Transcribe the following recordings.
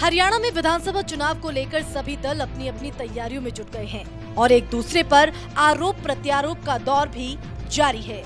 हरियाणा में विधानसभा चुनाव को लेकर सभी दल अपनी अपनी तैयारियों में जुट गए हैं और एक दूसरे पर आरोप प्रत्यारोप का दौर भी जारी है।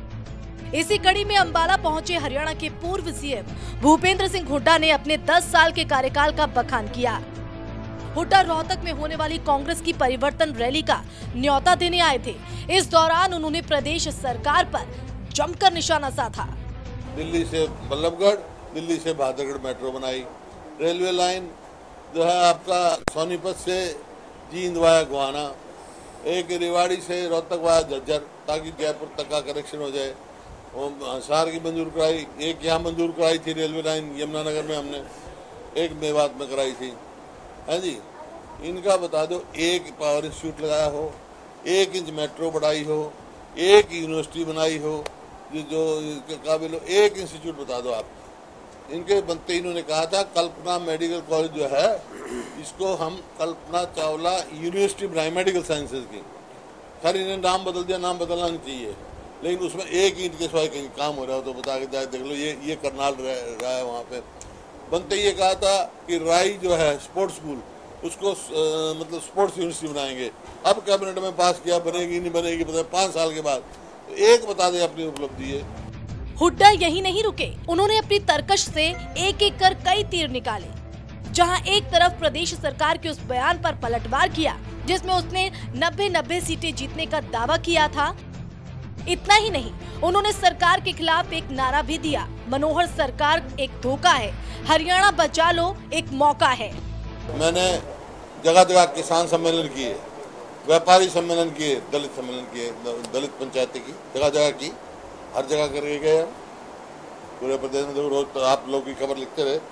इसी कड़ी में अंबाला पहुंचे हरियाणा के पूर्व सीएम भूपेंद्र सिंह हुड्डा ने अपने 10 साल के कार्यकाल का बखान किया। हुड्डा रोहतक में होने वाली कांग्रेस की परिवर्तन रैली का न्योता देने आए थे। इस दौरान उन्होंने प्रदेश सरकार पर जमकर निशाना साधा। दिल्ली से बल्लभगढ़, दिल्ली से बहादुरगढ़ मेट्रो बनाई, रेलवे लाइन जो है आपका सोनीपत से जींद वाया गोहाना, एक रेवाड़ी से रोहतक वाया झज्जर, ताकि जयपुर तक का कनेक्शन हो जाए। हिसार की मंजूर कराई, एक यहाँ मंजूर कराई थी रेलवे लाइन यमुनानगर में, हमने एक मेवात में कराई थी। है जी, इनका बता दो, एक पावर इंस्टीट्यूट लगाया हो, 1 इंच मेट्रो बढ़ाई हो, एक यूनिवर्सिटी बनाई हो जो काबिल हो, एक इंस्टीट्यूट बता दो आप। इनके बनते इन्होंने कहा था कल्पना मेडिकल कॉलेज जो है इसको हम कल्पना चावला यूनिवर्सिटी बनाए मेडिकल साइंसेज की। खैर इन्हें नाम बदल दिया, नाम बदलना नहीं चाहिए, लेकिन उसमें 1 ईंट के सिवाय कहीं काम हो रहा हो तो बता के जाए देख लो। ये करनाल रहा है वहाँ पे। बनते ये कहा था कि राई जो है स्पोर्ट्स स्कूल उसको मतलब स्पोर्ट्स यूनिवर्सिटी बनाएंगे। अब कैबिनेट में पास किया, बनेगी नहीं बनेगी पता 5 साल के बाद। तो एक बता दे अपनी उपलब्धि है। हुड्डा यही नहीं रुके, उन्होंने अपनी तरकश से एक एक कर कई तीर निकाले। जहां एक तरफ प्रदेश सरकार के उस बयान पर पलटवार किया जिसमें उसने 90 सीटें जीतने का दावा किया था। इतना ही नहीं, उन्होंने सरकार के खिलाफ एक नारा भी दिया, मनोहर सरकार एक धोखा है, हरियाणा बचा लो एक मौका है। मैंने जगह जगह किसान सम्मेलन किए, व्यापारी सम्मेलन किए, दलित सम्मेलन किए, दलित पंचायतें की जगह जगह की, हर जगह करके गए हम पूरे प्रदेश में। रोज तो आप लोग की खबर लिखते रहे,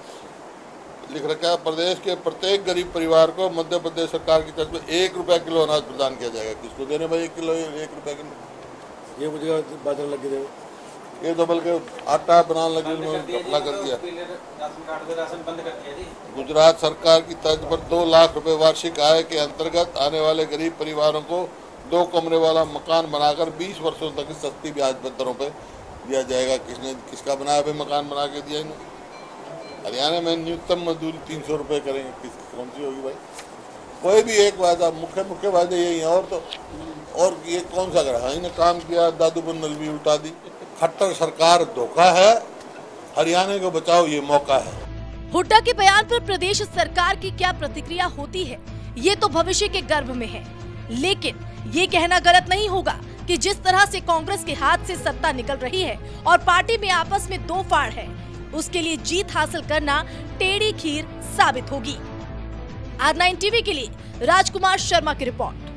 लिख रखा है प्रदेश के प्रत्येक गरीब परिवार को मध्य प्रदेश सरकार की तरफ से 1 रुपया किलो अनाज प्रदान किया जाएगा। किसको देने भाई 1 किलो, 1 रुपया किलो? ये मुझे बाजार लगे थे, ये तो बल्कि आटा बनाने लगे, उन्होंने अपना कर दिया। गुजरात सरकार की तर्ज पर 2 लाख रुपए वार्षिक आय के अंतर्गत आने वाले गरीब परिवारों को 2 कमरे वाला मकान बनाकर 20 वर्षों तक सस्ती ब्याज दरों पे दिया जाएगा। किसका बनाया भाई मकान बना के दिया इन्होंने? हरियाणा में न्यूनतम मजदूरी 300 रुपए करेंगे, कौन सी होगी भाई? कोई भी एक वादा, मुख्य वादे यही है। और ये कौन सा करा? इन्हें काम किया, दादू पर नलवी उठा दी। खट्टर सरकार धोखा है, हरियाणा को बचाओ ये मौका है। हुड्डा के बयान पर प्रदेश सरकार की क्या प्रतिक्रिया होती है ये तो भविष्य के गर्भ में है, लेकिन ये कहना गलत नहीं होगा कि जिस तरह से कांग्रेस के हाथ से सत्ता निकल रही है और पार्टी में आपस में 2 फाड़ है, उसके लिए जीत हासिल करना टेढ़ी खीर साबित होगी। R9 टीवी के लिए राजकुमार शर्मा की रिपोर्ट।